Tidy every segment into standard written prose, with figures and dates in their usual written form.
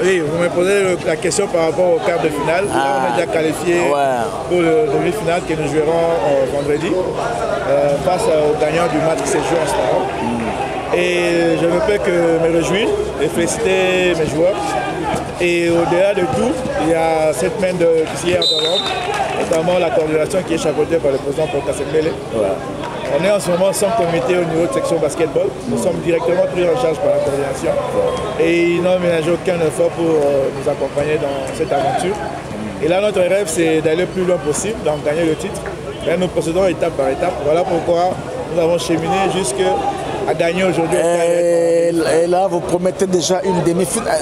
Oui, vous me posez la question par rapport au quart de finale. Là, on est déjà qualifié pour le demi-finale que nous jouerons vendredi face au gagnant du match qui se joue en ce moment. Et je ne peux que me réjouir et féliciter mes joueurs. Et au-delà de tout, il y a cette main qui est dans l'ombre, notamment la coordination qui est chapeautée par le président Paul Kassembele. On est en ce moment sans comité au niveau de section basketball. Nous sommes directement pris en charge par la coordination. Et ils n'ont ménagé aucun effort pour nous accompagner dans cette aventure. Et là, notre rêve, c'est d'aller le plus loin possible, donc gagner le titre. Là, nous procédons étape par étape. Voilà pourquoi nous avons cheminé jusqu'à gagner aujourd'hui. Et là, vous promettez déjà une demi-finale,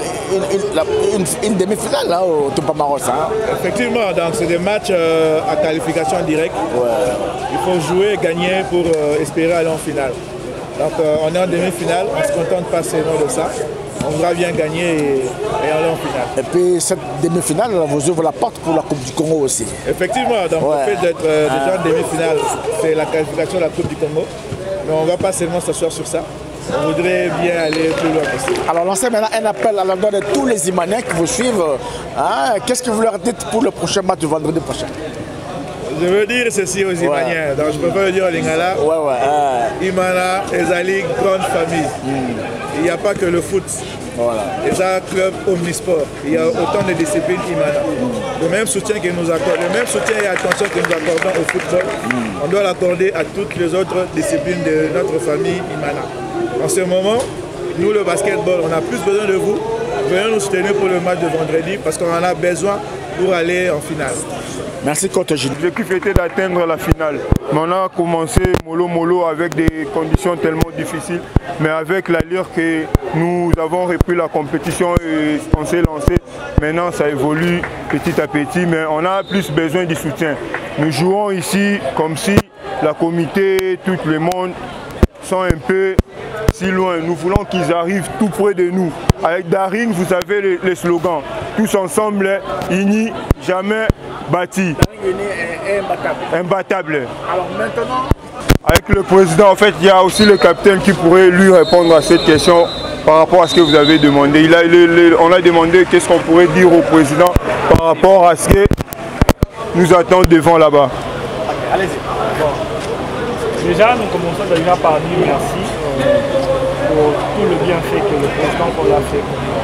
une demi-finale là, au Tupamaros. Hein? Effectivement, donc c'est des matchs à qualification directe. Il faut jouer, gagner pour espérer aller en finale. Donc on est en demi-finale, on ne se contente pas seulement de ça. On voudra bien gagner et aller en finale. Et puis cette demi-finale vous ouvre la porte pour la Coupe du Congo aussi. Effectivement, donc le fait d'être déjà en demi-finale, c'est la qualification de la Coupe du Congo. Mais on ne va pas seulement s'asseoir sur ça. On voudrait bien aller plus loin possible. Alors lancez maintenant un appel à l'endroit de tous les Imaniens qui vous suivent. Hein? Qu'est-ce que vous leur dites pour le prochain match du vendredi prochain? Je veux dire ceci aux Imaniens, donc je ne peux pas le dire au Lingala. Imana, Ezali, grande famille. Il n'y a pas que le foot. Et ça, club omnisport. Il y a autant de disciplines Imana. Le même soutien que nous accordons, le même soutien et attention que nous accordons au football, on doit l'accorder à toutes les autres disciplines de notre famille Imana. En ce moment, nous le basketball, on a plus besoin de vous. Venez nous soutenir pour le match de vendredi parce qu'on en a besoin pour aller en finale. Merci Coach Gilles. L'objectif était d'atteindre la finale. Mais on a commencé mollo avec des conditions tellement difficiles. Mais avec l'allure que nous avons repris la compétition et on s'est lancé, maintenant ça évolue petit à petit. Mais on a plus besoin du soutien. Nous jouons ici comme si la comité, tout le monde sont un peu si loin. Nous voulons qu'ils arrivent tout près de nous. Avec Daring, vous savez les slogans. Tous ensemble, unis, jamais bâtis. Imbattable. Alors maintenant, avec le président, en fait, il y a aussi le capitaine qui pourrait lui répondre à cette question par rapport à ce que vous avez demandé. On a demandé qu'est-ce qu'on pourrait dire au président par rapport à ce que nous attend devant là-bas. Allez-y. Déjà, nous commençons déjà par dire merci pour tout le bienfait que le président Paul a fait pour nous.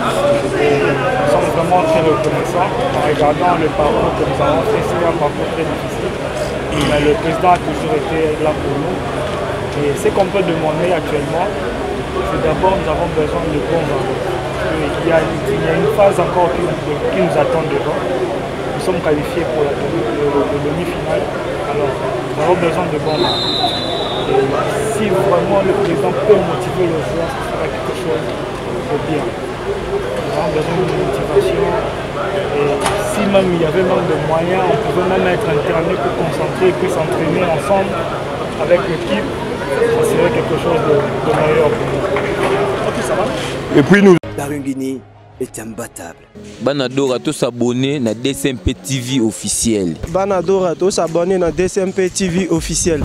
Nous sommes vraiment très reconnaissants en regardant le parcours que nous avons fait. C'est un parcours très difficile. Mais le président a toujours été là pour nous. Et ce qu'on peut demander actuellement, c'est d'abord nous avons besoin de bons envois. Il y a une phase encore qui nous attend devant. Nous sommes qualifiés pour la demi-finale. Alors, nous avons besoin de bons envois. Si vraiment le président peut motiver les joueurs, ce sera quelque chose de bien. Nous avons besoin de motivation. Et si même il y avait même des moyens, on pouvait même être interné pour concentrer et puis s'entraîner ensemble avec l'équipe, ça serait quelque chose de meilleur pour nous. Ok, ça va. Et puis nous... Barungini est imbattable. Banadora tous s'abonner na DCMP TV officiel. Banadora tous s'abonner na DCMP TV officiel.